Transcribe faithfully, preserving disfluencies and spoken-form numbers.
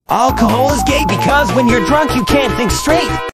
Alcohol is gay because when you're drunk you can't think straight.